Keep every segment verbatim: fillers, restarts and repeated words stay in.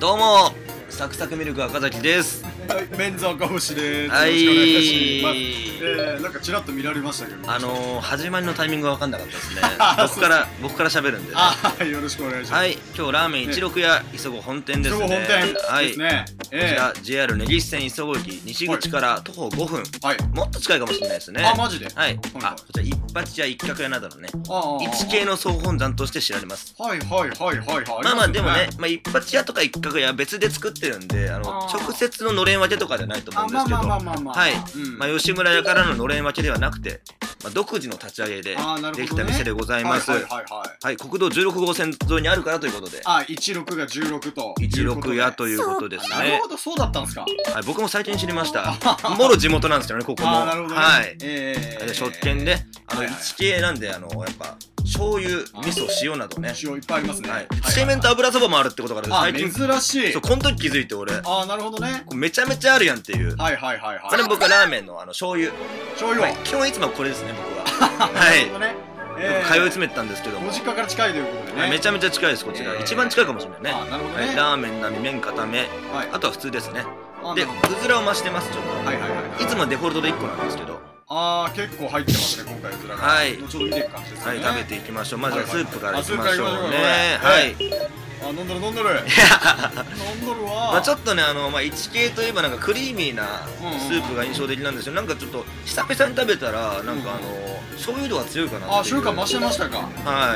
どうもサクサクミルク赤崎です。 はい、メンズ赤星です。 はい、 よろしくお願いします。えー、なんかちらっと見られましたけど、 あのー、始まりのタイミングが分かんなかったですね。僕から僕から喋るんでね。 あ、よろしくお願いします。 はい、今日ラーメン一六屋磯子本店ですね。 磯子本店はいですね。 こちら ジェイアール 根岸線磯子駅西口から徒歩ごふん。はい。もっと近いかもしれないですね。 あ、マジで。 はい。あ、こちら一発屋一角屋などのね、一系の総本山として知られます。 はいはいはいはいはい。 まあまあでもね、まあ一発屋とか一角屋は別で作ってるんで、あの直接ののれん分けとかじゃないと思うんですけど、はい。まあ吉村屋からののれん分けではなくて、まあ独自の立ち上げでできた店でございます。はい。国道じゅうろく号線沿いにあるからということで。 あ、じゅうろくがじゅうろくと。 じゅうろく屋ということですね。 なるほど、そうだったんですか。 はい、僕も最近知りました。もろ地元なんですよね、ここも。 なるほど。 はい。で、食券で、あの一系なんで、あのやっぱ。醤油、味噌、塩などね。 塩いっぱいありますね。 つけ麺と油そばもあるってことから最近珍しい。 そう、この時気づいて俺。 ああ、なるほどね。 めちゃめちゃあるやんっていう。 はいはいはいはい。 これ僕はラーメンのあの醤油。 醤油。 基本いつもこれですね、僕は。はい。通い詰めてたんですけども。 ご実家から近いということでね。 めちゃめちゃ近いです、こちら。一番近いかもしれないね。 あ、なるほどね。 ラーメン並み麺固め。あとは普通ですね。で、うずらを増してます、ちょっと。はいはいはい。いつもデフォルトでいっこなんですけど。 あー、結構入ってますね、今回うずらが。はい。ちょっと見ていく感じですね。 はい、食べていきましょう。まずはスープからいきましょうね。はい。 あ、飲んどる飲んどる。飲んどるわ。 まあちょっとね、あの、まあ一系といえばなんかクリーミーなスープが印象的なんですよ。なんかちょっと久々に食べたら、なんかあの、醤油度が強いかな。 あ、醤油感増してましたか。 はい。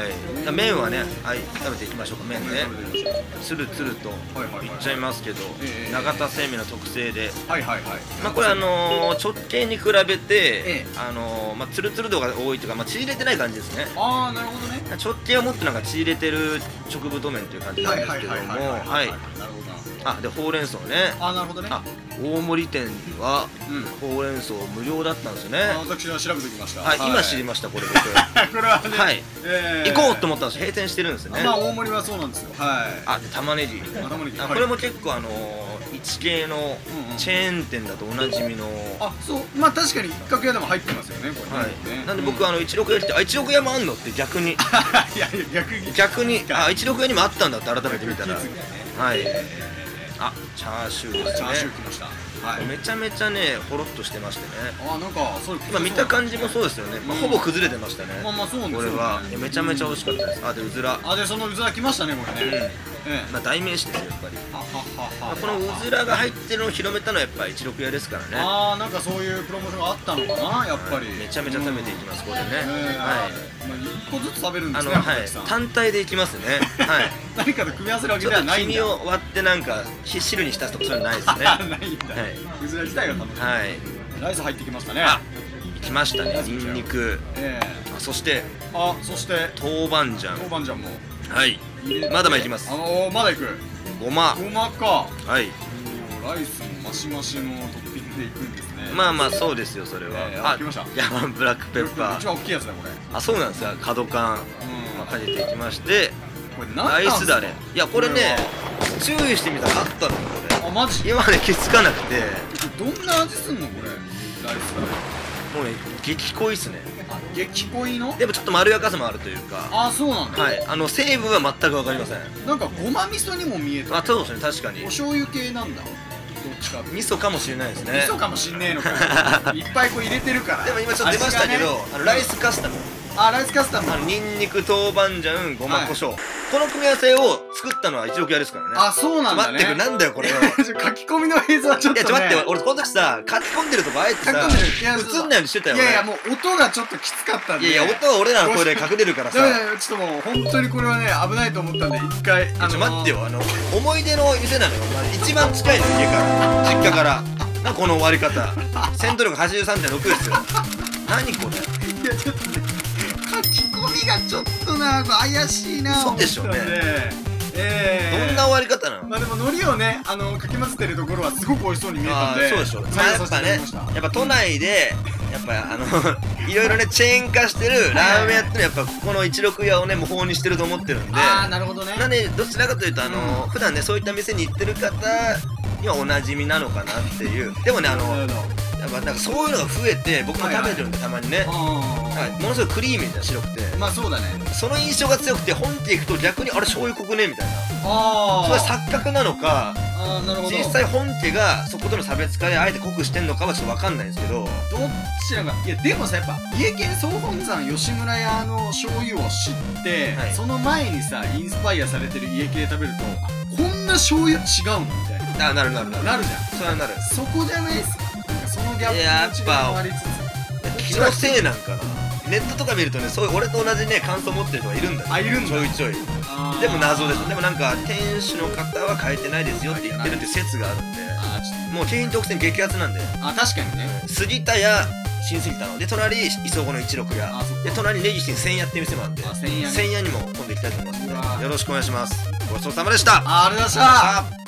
麺はね、はい、食べていきましょうか、麺ね。つるつるといっちゃいますけど、永田製麺の特製で。はいはいはい。まあこれあの、直径に比べて、あの、まあつるつる度が多いというか、まあ血入れてない感じですね。 ああ、なるほどね。 直径をもっとなんか血入れてる直太麺という感じなんですけども、はい。あ、でほうれん草ね。 あ、なるほどね。 大森店はほうれん草無料だったんですよね。 私は調べてきました。 はい、今知りましたこれ僕。これはね。 はい。行こうと思ったんです。閉店してるんですね。 まあ大森はそうなんですよ。はい。 あ、で玉ねぎ。これも結構あの一系のチェーン店だとおなじみの。 あ、そう。まあ確かに一角屋でも入ってますよね。これ。 はい。なんで僕あの一六屋来て、あ、一六屋もあんのって逆に。いやいや逆に。 逆に、あ、一六屋にもあったんだって改めて見たら。はい。あ、チャーシューですね。 チャーシューきました。 はい。めちゃめちゃね、ほろっとしてましてね。 あ、なんか、そう。 今見た感じもそうですよね。まあ、ほぼ崩れてましたね。 まあまあ、そうなんですよ。 これは、めちゃめちゃ美味しかったです。あ、で、うずら。 あ、で、そのうずら来ましたね、これね。 まあ、代名詞ですよ、やっぱり。このうずらが入ってるのを広めたのは、やっぱ一六屋ですからね。 ああ、なんか、そういうプロモーションがあったのかな、やっぱり。 めちゃめちゃ食べていきます、これね。はい。 まあ、一個ずつ食べるんですね。 はい。単体でいきますね。はい。 何かと組み合わせるわけではないんだ。 黄身を割って、なんか、汁に浸すとか、そういうのないですね。 ないんだ。うずら自体が楽しい。はい。ライス入ってきましたね。 きましたね。ニンニク。そして。 あ、そして。 豆板醤。 豆板醤も。 はい。まだまいきます。 あの、まだいく。 ごま。 ごまか。 はい。 ライスもマシマシのトッピングでいくんですね。 まあまあ、そうですよ、それは。 あ、来ました。 ヤマンブラックペッパー。 一番大きいやつだ、これ。 あ、そうなんですか。角缶。かけていきまして。ライスだれ。いや、これね、注意してみたらあったの、これ。 あ、マジ。 今まで気づかなくて。 どんな味すんの、これ。ライスだれ。 もうね、激濃いっすね。 激濃いの。 でもちょっとまろやかさもあるというか。 あ、そうなんだ。 はい、あの成分は全くわかりません。 なんかごま味噌にも見えた。 あ、そうですね、確かに。 お醤油系なんだ。どっちか。 味噌かもしれないですね。 味噌かもしんねえのか。いっぱいこう入れてるから。 でも今ちょっと出ましたけど、あのライスカスタム。 あ、ライスカスタム。 あのニンニク、豆板醤、ごま、胡椒。この組み合わせを作ったのは一六屋ですからね。 あ、そうなんだね。 待ってく、なんだよこれ。 書き込みの映像はちょっと。 いや、ちょ待って、俺この時さ、書き込んでるとこあえてさ、映んないようにしてたよ。 いやいや、もう音がちょっときつかったんで。 いやいや、音は俺らの声で隠れるからさ。 いやいや、ちょっともう本当にこれはね、危ないと思ったんで、一回。 ちょ待ってよ、あの、思い出の店なのよ。一番近いの、家から。実家から。な、この終わり方。戦闘力はちじゅうさんてんろくですよ。何これ。 いや、ちょっとね、書き込みがちょっとな、怪しいな。 そうでしょうね。 ええ。 どんな終わり方なの。 まあでも海苔をね、あのかき混ぜてるところはすごく美味しそうに見えたんで。 そうでしょ。まあやっぱね、やっぱ都内でやっぱあのいろいろねチェーン化してるラーメン屋ってやっぱここの一六屋をね模倣にしてると思ってるんで。 ああ、なるほどね。 なんでどちらかというとあの普段ねそういった店に行ってる方にはおなじみなのかなっていう。でもねあのやっぱなんかそういうのが増えて僕も食べてるんでたまにね、ものすごいクリーミーな白くて、 まあそうだね、 その印象が強くて本家行くと逆にあれ醤油濃くねみたいな、それ錯覚なのか、実際本家がそことの差別化であえて濃くしてんのかはちょっと分かんないんですけど、どっちらがいやでもさ、やっぱ家系総本山吉村屋の醤油を知って、はい、その前にさインスパイアされてる家系食べるとこんな醤油違うのみたいな、 あ、なるなるなるなるじゃん、 それはなる、 そこじゃないっすか、そのギャップの違いもありつつ、気のせいなんかな、ネットとか見るとね、そういう俺と同じね感想持ってる人がいるんだよ、 あ、いるんだ、 ちょいちょい、でも謎です。でもなんか店主の方は変えてないですよって言ってるって説があるんで、もう京浜特選激アツなんで、 あ、確かにね、 杉田屋、新杉田ので、隣磯子の一六屋で、隣根岸に千屋って店もあるんで、千屋にも今度行きたいと思いますのでよろしくお願いします。ごちそうさまでした。 ありがとうございました。